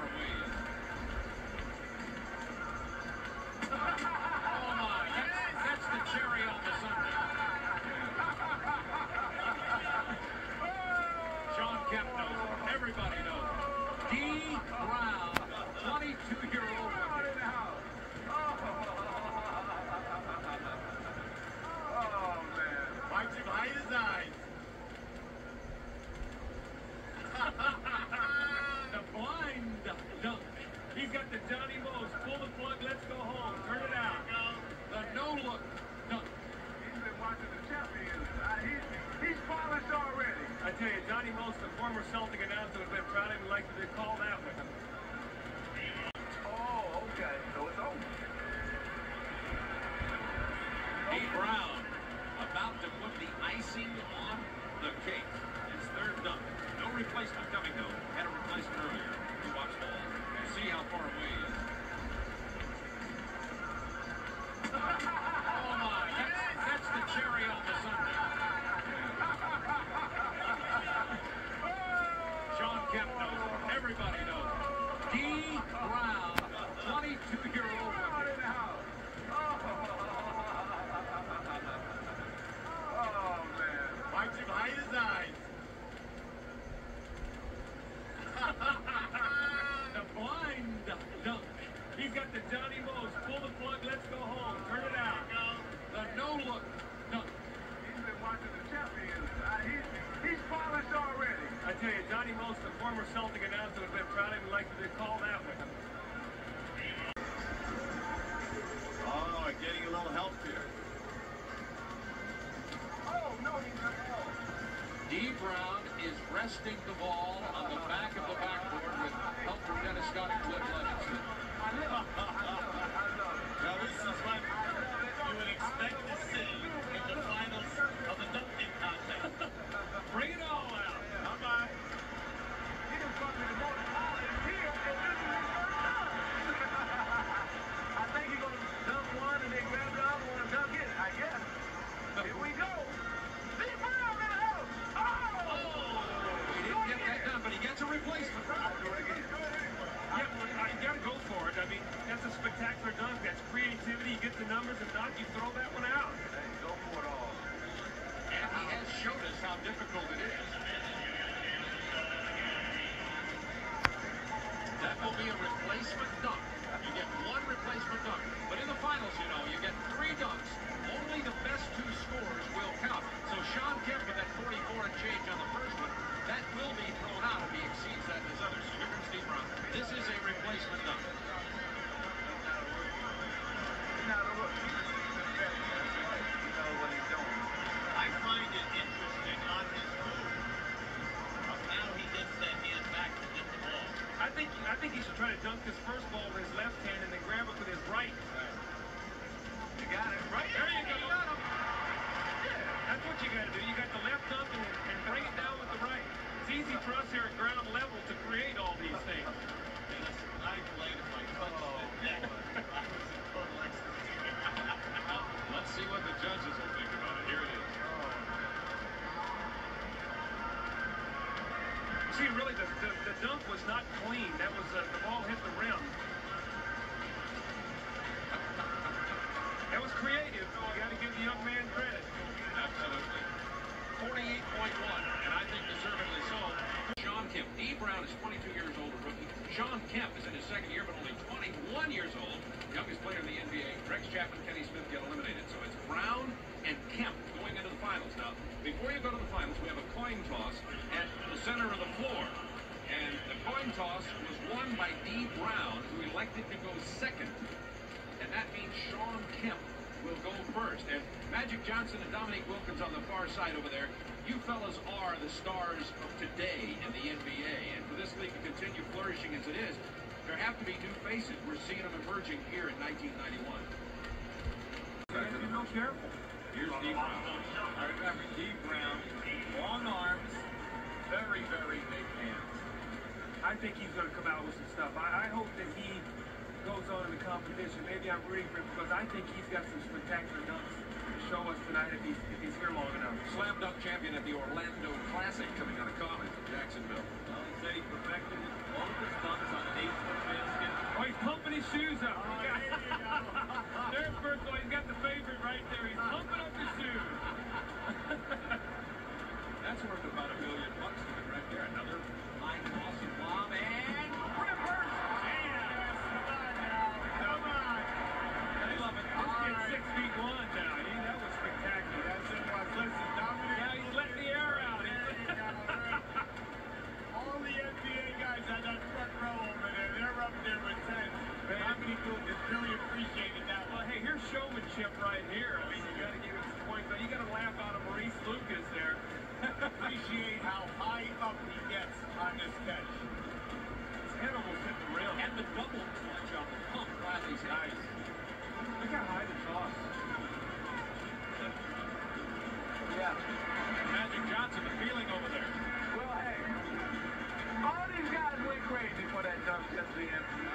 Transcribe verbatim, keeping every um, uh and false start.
away is. Oh my, that's, that's the cherry on the sundae. Sean Kemp knows it. Everybody knows it. Dee Brown, twenty-two-year-old rookie. Oh, man. Watch him hide his eyes. The blind dunk. He's got the Johnny Mo's. Pull the plug, let's go home. Turn it out. The no-look dunk. He's been watching the champions. Uh, he's, he's polished already. I tell you, Johnny Mo's, the former Celtic announcer, would have been proud of him, like to call that with him. Oh, okay. So it's over. Dee Brown about to put the icing on the cake. His third dunk. No replacement coming, though. Had a replacement earlier. You watch ball and see how far away he is. Oh, my. That's, that's the cherry on the sundae. Sean Kemp knows it. Everybody knows it. Dee Brown, twenty-two-year-old rookie. Oh, man. Watch him hide his eyes. The blind dunk. He's got the Johnny Mo's. Pull the plug, let's go home. Turn it out. The no-look dunk. He's been watching the champions. Uh, he's, he's polished already. I tell you, Johnny Mo's, the former Celtic announcer, would have been proud of him, like to call that with him. Oh, getting a little help here. Oh, no, he's not. Dee Brown is resting the ball on the back of the backboard with help from Dennis Scott and Cliff Levinson. I know. I know. Now this is what you would expect to see in the finals of the dunking contest. Bring it all out. Bye-bye. He done fucked me the most. Oh, it's here, and this is his first time. I think he's going to dunk one and then grab the other one and dunk it, I guess. Here we go. Dee Brown in the house. Oh! He didn't get that done, but he gets a replacement. Yeah, well, you got to go for it. I mean, that's a spectacular dunk. That's creativity. You get the numbers and dunk, you throw that one out. Hey, go for it all. And he has showed us how difficult it is. That will be a replacement dunk. You get one replacement dunk. But in the finals, you know, you get three dunks. Only the best two scores will count. So Sean Kemp with that forty-four and change on the first one, that will be thrown out if he exceeds that in his others. So here comes Dee Brown. This is a replacement dunk. Now, look, he's a seasoned veteran. He knows what he's doing. I find it interesting on his move of how he gets that hand back to get the ball. I think I think he should try to dunk this first ball with his left hand and then grab it with his right. You got it. Right there you go. Got him. Yeah, that's what you got to do. You got the left dunk and, and bring it down with the right. It's easy for us here at ground level to create all these things. Dennis, I played if I touched it. That was a total execution. Let's see what the judges will think about it. Here it is. See, really, the, the, the dunk was not clean. That was uh, the ball hit the rim. That was creative. You got to give the young man credit. Absolutely. forty-eight point one, and I think deservedly so. Sean Kemp. Dee Brown is twenty-two years old, a rookie. Sean Kemp is in his second year, but only twenty-one years old. Youngest player in the N B A. Rex Chapman, Kenny Smith get eliminated. So it's Brown and Kemp going into the finals. Now, before you go to the finals, we have a coin toss at the center of the floor. And the coin toss was won by Dee Brown, who elected to go second. And that means Sean Kemp will go first. And Magic Johnson and Dominique Wilkins on the far side over there. You fellas are the stars of today in the N B A. And for this league to continue flourishing as it is, there have to be new faces. We're seeing them emerging here in nineteen ninety-one. You have to be real careful. Here's Dee Brown. I remember Dee Brown, long arms, very, very big hands. I think he's going to come out with some stuff. I, I hope that he goes on in the competition. Maybe I'm rooting for him because I think he's got some spectacular dunks to show us tonight if he's, if he's here long enough. Slam dunk champion at the Orlando Classic coming out of college in Jacksonville. Well, he said he perfected all of his dunks on an eight his shoes up. Oh, there you go. There's first of all, he's got the favorite right there. He's pumping up his shoes. That's worth about a million bucks to him right there. Another high toss and bomb and reverse. Yes, come on now. Come on. I love it. This All kid's right. six feet one now. He, that was spectacular. That's it was. Listen, Dominic. Now he's letting the air out. There you go. All the N B A guys on that front row over there, they're up there with ten. Dominic Lucas really appreciated that Well, one. hey, here's showmanship right here. I mean, you got to give him some points. You got to laugh out of Maurice Lucas there. Appreciate how high up he gets on this catch. His head almost hit the rim. And the double clutch on the pump. Bradley's Nice. Look how high the toss. Yeah. Magic Johnson, the feeling over there. Well, hey, all these guys went crazy for that dunk just the N B A.